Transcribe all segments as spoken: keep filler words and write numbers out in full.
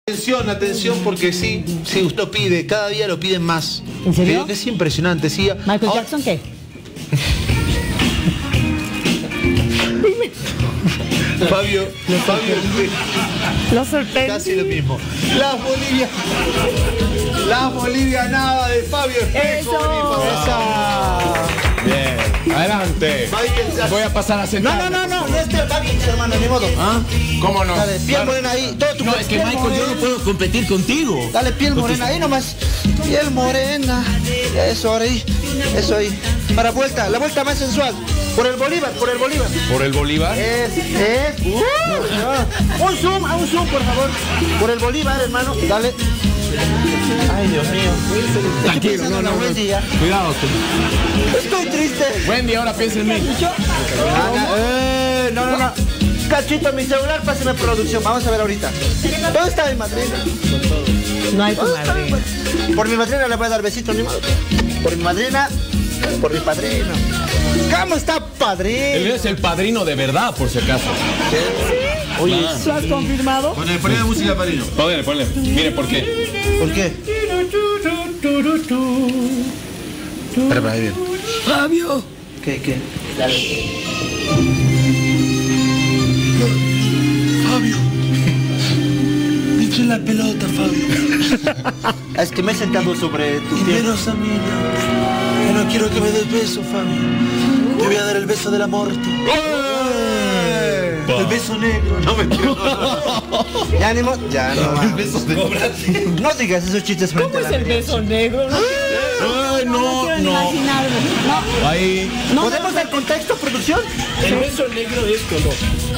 Atención, atención, porque sí, sí, usted pide, cada día lo piden más. ¿En serio? Creo que es impresionante, sí. ¿Michael Ahora, Jackson qué? Fabio, Fabio, Lo sorprendí. casi lo mismo. Las Bolivia, las bolivianadas de Fabio Espejo. Eso. Esa. Bien, adelante. Michael Jackson. Voy a pasar a No, sentar. no, no, no, no es Pierre Baggins, hermano, ni modo. ¿Ah? ¿Cómo no? Dale, piel morena ahí, todo tu No, es que piel Michael, yo no morena. puedo competir contigo. Dale, piel morena ahí nomás. Piel morena. Eso, ahora ahí. Eso ahí. Para vuelta, la vuelta más sensual. Por el Bolívar, por el Bolívar. ¿Por el Bolívar? Es, es. Uh, no. Un zoom, a un zoom, por favor. Por el Bolívar, hermano. Dale. Ay, Dios mío. Tranquilo, pensando no, en la no, no. Wendy ya. Cuidado. tú. Estoy triste. Wendy, ahora piensa en mí. Eh, no, no, no. Cachito, mi celular, pásame producción. Vamos a ver ahorita. ¿Dónde está mi madrina? No hay tu ¿Dónde está mi madre. madrina? Por mi madrina le voy a dar besitos, ni modo. Por mi madrina, por mi padrino. ¿Cómo está Él padrino? es el padrino de verdad, por si acaso. Oye, ¿lo has confirmado? Ponle, ponle la música, Parino. Ponle, ponle. Mire por qué. ¿Por qué? Espera, ahí bien. Fabio. ¿Qué, qué? Fabio. Me eché la pelota, Fabio. Es que me he sentado sobre tu Y pierna. menos a mí, no. Yo no quiero que me des beso, Fabio. Te voy a dar el beso de la muerte. El beso negro. No me quiero. Ya, ni modo. Ya, no. El beso de No digas esos chistes frente ¿Cómo a es la el mía. beso negro? No, Ay, no, quiero no. imaginarme. No, Ahí. no, ¿Podemos dar contexto, producción? El beso negro es color.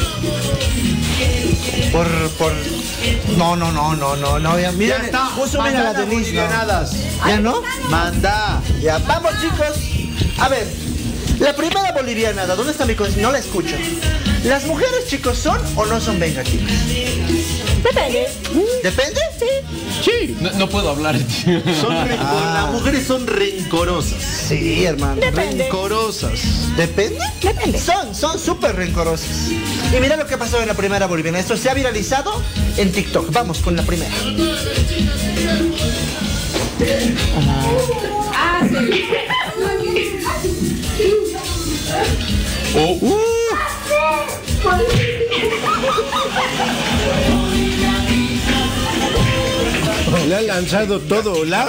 Por, por... No, no, no, no, no, no. Ya, mira, Ya está. puso bien a la Manda las Denise, ¿no? bolivianadas. ¿Ya no? Manda. Ya, vamos, chicos. A ver, la primera bolivianada, ¿dónde está mi cosa? No la escucho. ¿Las mujeres, chicos, son o no son vengativas? depende. ¿Depende? Sí. No, no puedo hablar. Son rencor- Ah. Las mujeres son rencorosas. Sí, hermano. Depende. Rencorosas. ¿Depende? Depende. Son, son súper rencorosas. Y mira lo que pasó en la primera boliviana. Esto se ha viralizado en TikTok. Vamos con la primera. Oh, uh. Le han lanzado todo, Olaf.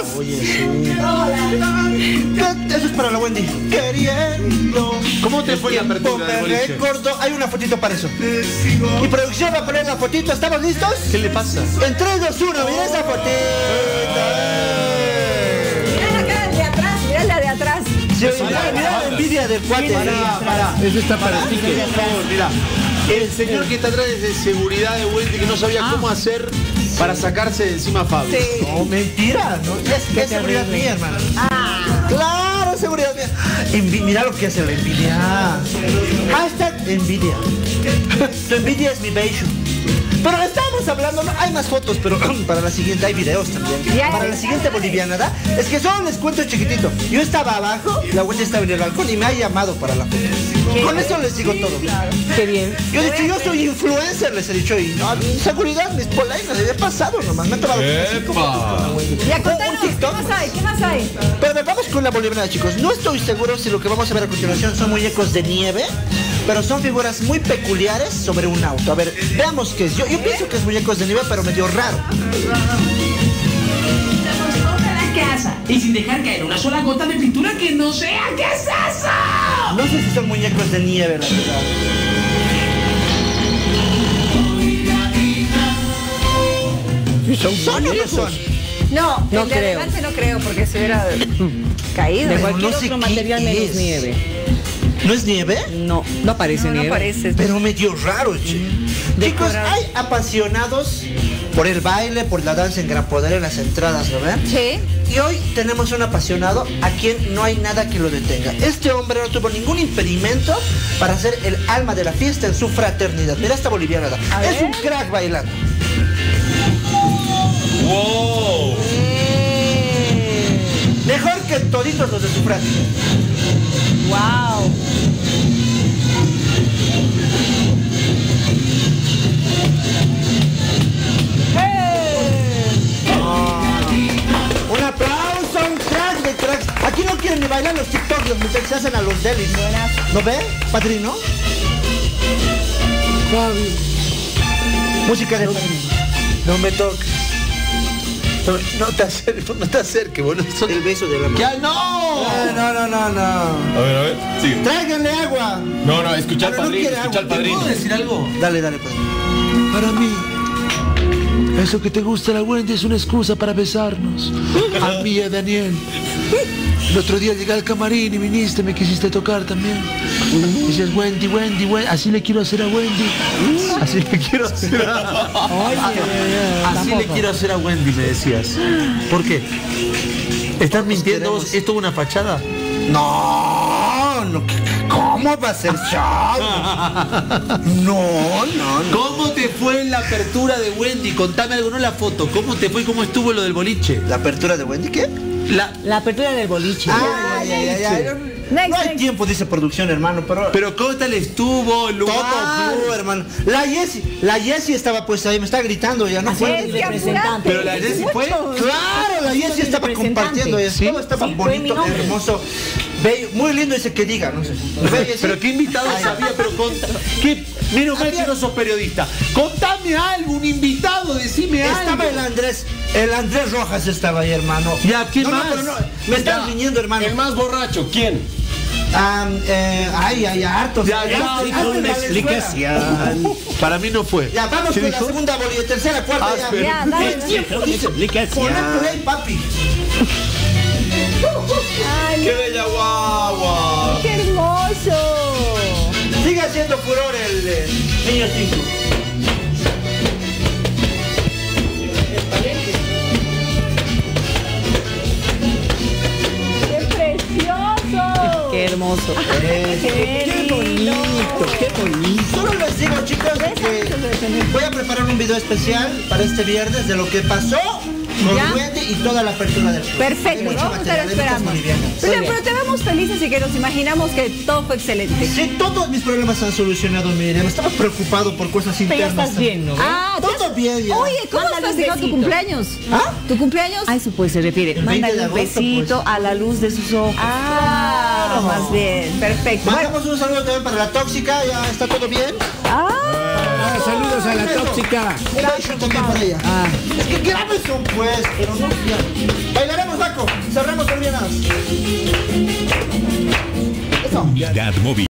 Eso es para la Wendy. Queriendo. ¿Cómo te fue la apertura de Me boliche? recordó. Hay una fotito para eso. Y producción va a poner la fotito. ¿Estamos listos? ¿Qué le pasa? En tres, dos, uno. Mira esa fotito. Mira la cara de atrás, mira la de atrás. Sí, mira, mira la envidia del cuate. Pará, pará. Eso está para ti. Por favor, mira. El señor que está atrás es de seguridad de Wendy que no sabía cómo hacer para sacarse de encima a Fabio. No, mentira. No, es, es seguridad mía, hermano. Claro, seguridad mía. Envi- mira lo que hace la envidia. Hashtag envidia. Tu envidia es mi bello. Pero estábamos hablando, no, hay más fotos, pero para la siguiente hay videos también. Ya, Para ya, la ya. siguiente bolivianada, es que solo les cuento chiquitito. Yo estaba abajo, la Wendy estaba en el balcón y me ha llamado para la foto. Con eso les digo todo. Qué bien. Yo he dicho, yo soy influencer, les he dicho, y no, seguridad, mis polainas, había pasado nomás, me han tomado Epa. Ya Un contanos, ¿qué TikTok. más hay? ¿Qué más hay? Pero a ver, vamos con la boliviana, chicos. No estoy seguro si lo que vamos a ver a continuación son muñecos de nieve, pero son figuras muy peculiares sobre un auto. A ver, veamos qué es. Yo, yo pienso que es muñecos de nieve, pero medio raro. la casa y sin dejar caer una sola gota de pintura que no sea. ¿Qué es eso? No sé si son muñecos de nieve, la verdad. ¿Son o no son? No, No el de creo. adelante no creo porque se hubiera caído. De Pero cualquier no sé otro qué material menos es. nieve. ¿No es nieve? No, no aparece No, no nieve. parece. Pero medio raro, che. Chicos, hay apasionados por el baile, por la danza en Gran Poder en las entradas, ¿no ven? Sí. Y hoy tenemos un apasionado a quien no hay nada que lo detenga. Este hombre no tuvo ningún impedimento para ser el alma de la fiesta en su fraternidad. Mira esta boliviana. A Es ver. un crack bailando. Wow. Mejor que toditos los de su frat. Wow. ¡Hey! bailan los TikTok, los muchachos se hacen a los delis. ¿No ve, padrino? Fabio, Música de padrino. no me toques. No, no te acerques, no te acerques, boludo. Son- El beso de la mano. ¡Ya no! No, no, no, no. A ver, a ver. Sigue. Tráiganle agua. No, no, escucha al Pero no padrino, quiere escucha al agua. ¿Te padrino. ¿Puedo decir algo? Dale, dale, padrino. Para mí, eso que te gusta la Wendy es una excusa para besarnos. A mí y a Daniel. El otro día llegué al camarín y viniste, me quisiste tocar también. Dices, Wendy, Wendy, Wendy, así le quiero hacer a Wendy. Así le quiero hacer a... Así le quiero hacer a Wendy, me decías. ¿Por qué? ¿Estás mintiendo vos? ¿Esto es una fachada? No, no, ¿cómo va a ser show? No, no, no. ¿Cómo te fue en la apertura de Wendy? Contame algo, no la foto. ¿Cómo te fue y cómo estuvo lo del boliche? ¿La apertura de Wendy qué? La... La apertura del boliche. Ah, ya, ya, ya, ya. Next, No hay next. tiempo, dice producción, hermano, pero... Pero ¿cómo tal estuvo? El Todo lugar. blue, hermano. La Jessie, la Jessie estaba puesta ahí, me está gritando ya, no Así puede. es, Es que representante. apurate. Pero la Jessie fue. Claro, la Jessie estaba compartiendo eso, todo estaba Sí, fue mi bonito, nombre. hermoso, bello, muy lindo ese que diga, no sé. ¿Ve, Jessie? Pero qué invitado había, pero conta... ¿Qué? Menos mal que no sos periodista. Contame algo, un invitado, decime algo. Estaba el Andrés, el Andrés Rojas estaba ahí, hermano. Ya, ¿quién No, no, más? pero no, me están Ya. riñendo, hermano. El más borracho, ¿quién? Ah, eh, ay, ay, hartos. Ya, ya, Hartos, dijo hartos una Valenzuela. explicación. Para mí no fue. Ya, vamos ¿Qué con la dijo? segunda bolilla, tercera, cuarta, Ah, ya. pero- Ya, dale, dale. Ponle play, papi. Ay, ¡Qué bella guagua! qué hermoso. Sigue haciendo furor el eh, niño cinco. Qué precioso. Qué hermoso. Qué lindo. Qué bonito. Solo les digo, chicos, que voy a preparar un video especial para este viernes de lo que pasó con ¿Ya? Wendy y toda la apertura del show. Hay Perfecto, mucho vamos a estar material, hay muchas esperando. bolivianas. Pero, pero te vemos felices y que nos imaginamos que todo fue excelente. Sí, todos mis problemas se han solucionado, Miriam. Estaba preocupado por cosas Pero ya internas. estás bien, ¿no? Ah, Todo te has- bien, ya. Oye, ¿cómo Mándale has un festejado tu besito. cumpleaños? ¿Ah? ¿Tu cumpleaños? A eso pues se refiere. El veinte de Mándale un agosto, besito pues. a la luz de sus ojos. Ah, más bien. Perfecto. Bueno, Mandamos un saludo también para la tóxica. ¿Ya está todo bien? ah, saludos a la tóxica. Un beso también para ella. Ah. Es que graves son pues, pero no ya. Bailaremos, Paco. Cerramos, Bolivianas. Eso. Unidad móvil.